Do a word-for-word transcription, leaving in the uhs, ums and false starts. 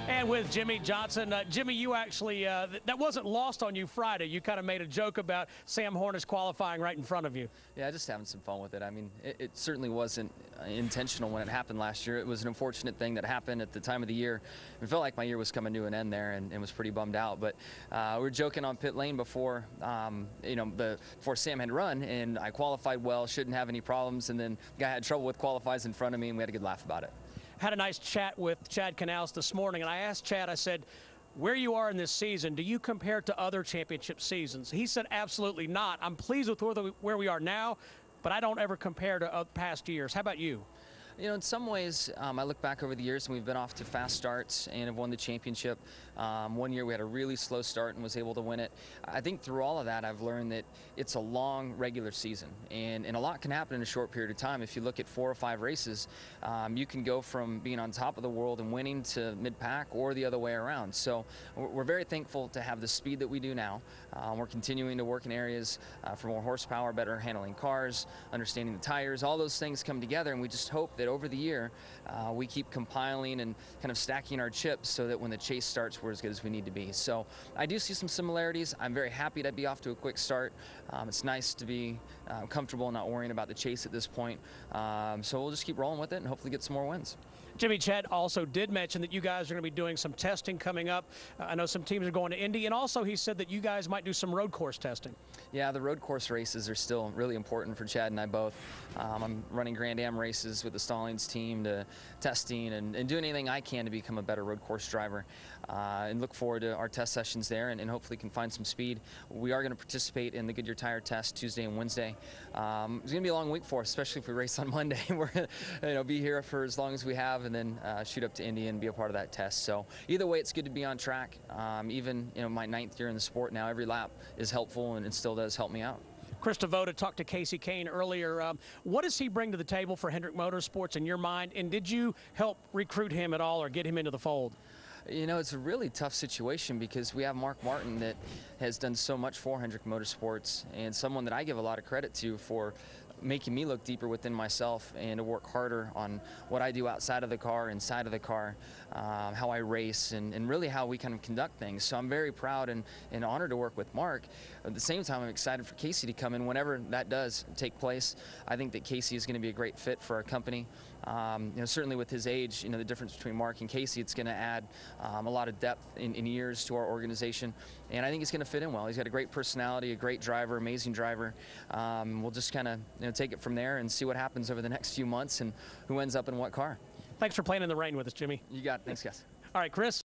And with Jimmie Johnson. Uh, Jimmy, you actually, uh, th that wasn't lost on you Friday. You kind of made a joke about Sam Hornish qualifying right in front of you. Yeah, just having some fun with it. I mean, it, it certainly wasn't uh, intentional when it happened last year. It was an unfortunate thing that happened at the time of the year. It felt like my year was coming to an end there, and, and was pretty bummed out. But uh, we were joking on pit lane before, um, you know, the, before Sam had run, and I qualified well, shouldn't have any problems, and then the guy had trouble with qualifies in front of me, and we had a good laugh about it. Had a nice chat with Chad Knaus this morning, and I asked Chad, I said, where you are in this season, do you compare it to other championship seasons? He said, absolutely not. I'm pleased with where, the, where we are now, but I don't ever compare to uh, past years. How about you? You know, in some ways, um, I look back over the years and we've been off to fast starts and have won the championship. Um, one year we had a really slow start and was able to win it. I think through all of that, I've learned that it's a long regular season, and, and a lot can happen in a short period of time. If you look at four or five races, um, you can go from being on top of the world and winning to mid-pack or the other way around. So we're, we're very thankful to have the speed that we do now. Um, we're continuing to work in areas uh, for more horsepower, better handling cars, understanding the tires. All those things come together, and we just hope that over the year, uh, we keep compiling and kind of stacking our chips so that when the chase starts, we're as good as we need to be. So I do see some similarities. I'm very happy to be off to a quick start. Um, it's nice to be uh, comfortable and not worrying about the chase at this point. Um, so we'll just keep rolling with it and hopefully get some more wins. Jimmy, Chad also did mention that you guys are going to be doing some testing coming up. Uh, I know some teams are going to Indy, and also he said that you guys might do some road course testing. Yeah, the road course races are still really important for Chad and I both. Um, I'm running Grand Am races with the Stallings team to testing and, and doing anything I can to become a better road course driver. Uh, and look forward to our test sessions there, and, and hopefully can find some speed. We are going to participate in the Goodyear Tire Test Tuesday and Wednesday. Um, it's going to be a long week for us, especially if we race on Monday. We're going to you know, be here for as long as we have, and then uh, shoot up to Indy and be a part of that test. So either way, it's good to be on track. Um, even you know my ninth year in the sport now, every lap is helpful, and it still does help me out. Chris Devoda talked to Kasey Kahne earlier. Um, what does he bring to the table for Hendrick Motorsports in your mind, and did you help recruit him at all or get him into the fold? You know, it's a really tough situation because we have Mark Martin that has done so much for Hendrick Motorsports, and someone that I give a lot of credit to for making me look deeper within myself and to work harder on what I do outside of the car, inside of the car, um, how I race, and, and really how we kind of conduct things. So I'm very proud and, and honored to work with Mark. At the same time, I'm excited for Kasey to come in whenever that does take place. I think that Kasey is going to be a great fit for our company. Um, you know, certainly with his age, you know, the difference between Mark and Kasey, it's going to add um, a lot of depth in, in years to our organization, and I think he's going to fit in well. He's got a great personality, a great driver, amazing driver. Um, we'll just kind of you know, take it from there and see what happens over the next few months and who ends up in what car. Thanks for playing in the rain with us, Jimmy. You got it. Thanks, guys. All right, Chris.